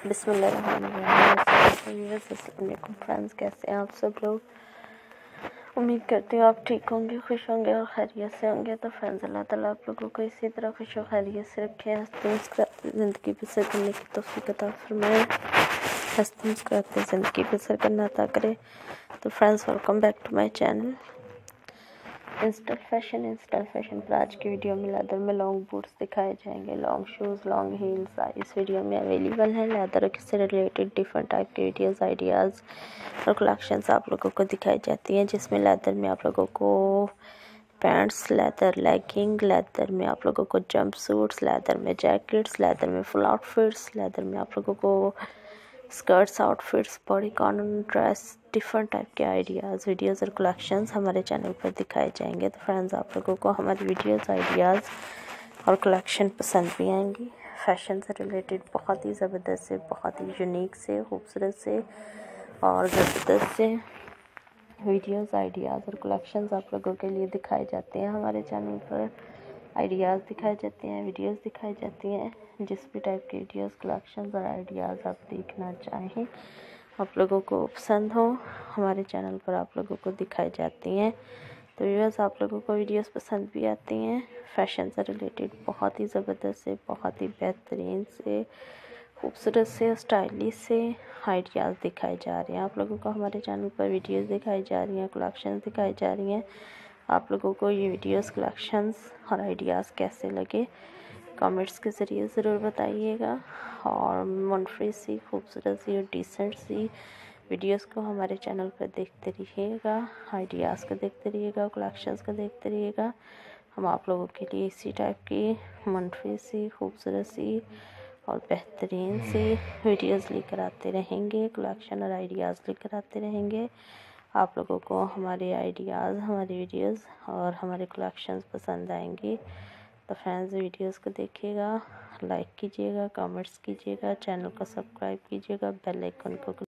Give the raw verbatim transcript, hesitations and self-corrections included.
बिस्मिल्लाहिर्रहमानिर्रहीम। फ्रेंड्स, कैसे हैं आप सब लोग? उम्मीद करती हूँ आप ठीक होंगे, खुश होंगे और खैरियत से होंगे। तो फ्रेंड्स, अल्लाह ताला आप लोगों को इसी तरह खुश और खैरियत से रखे, हंसते मुस्कुराते ज़िंदगी बसर करने की तौफीक अता फरमाए, हंसते मुस्कुराते ज़िंदगी बसर करना अता करे। तो friends, welcome back to my channel Install Fashion. Install Fashion पर आज की वीडियो में लेदर में लॉन्ग बूट्स दिखाए जाएंगे, लॉन्ग शूज़, लॉन्ग हील्स इस वीडियो में अवेलेबल हैं। लेदर से रिलेटेड डिफरेंट टाइप के वीडियोस, आइडियाज़ और कलेक्शंस आप लोगों को दिखाई जाती हैं, जिसमें लेदर में आप लोगों को पैंट्स, लेदर लेगिंग, लेदर में आप लोगों को जंप सूट्स, लेदर में जैकेट्स, लेदर में फुल आउटफिट्स, लेदर में आप लोगों को skirts, outfits, bodycon dress, different type के आइडियाज़, वीडियोस और कलेक्शंस हमारे चैनल पर दिखाए जाएंगे। तो फ्रेंड्स, आप लोगों को हमारी वीडियोस, आइडियाज़ और कलेक्शन पसंद भी आएंगी। फैशन से रिलेटेड बहुत ही ज़बरदस्त से, बहुत ही यूनिक से, खूबसूरत से और ज़बरदस्त से वीडियोस, आइडियाज़ और कलेक्शंस आप लोगों के लिए दिखाए जाते हैं। हमारे चैनल पर आइडियाज़ दिखाए जाते हैं, वीडियोस दिखाई जाती हैं। जिस भी टाइप के वीडियोस, कलेक्शंस और आइडियाज़ आप देखना चाहें, आप लोगों को पसंद हो, हमारे चैनल पर आप लोगों को दिखाई जाती हैं। तो व्यूअर्स, आप लोगों को वीडियोस पसंद भी आती हैं। फैशन से रिलेटेड बहुत ही ज़बरदस्त से, बहुत ही बेहतरीन से, खूबसूरत से, स्टाइलिश से आइडियाज़ दिखाए जा रहे हैं। आप लोगों को हमारे चैनल पर वीडियोस दिखाई जा रही हैं, कलेक्शंस दिखाई जा रही हैं। आप लोगों को ये वीडियोस, कलेक्शंस और आइडियाज़ कैसे लगे, कमेंट्स के ज़रिए ज़रूर बताइएगा। और मुनफरद सी, खूबसूरत सी और डिसेंट सी वीडियोस को हमारे चैनल पर देखते रहिएगा, आइडियाज़ को देखते रहिएगा, कलेक्शंस को देखते रहिएगा। हम आप लोगों के लिए इसी टाइप की मुनफरद सी, खूबसूरत सी और बेहतरीन सी वीडियोस लेकर आते रहेंगे, कलेक्शन और आइडियाज़ लेकर आते रहेंगे। आप लोगों को हमारे आइडियाज़, हमारी वीडियोस और हमारे कलेक्शंस पसंद आएंगे। तो फ्रेंड्स, वीडियोस को देखिएगा, लाइक कीजिएगा, कमेंट्स कीजिएगा, चैनल को सब्सक्राइब कीजिएगा, बेल आइकन को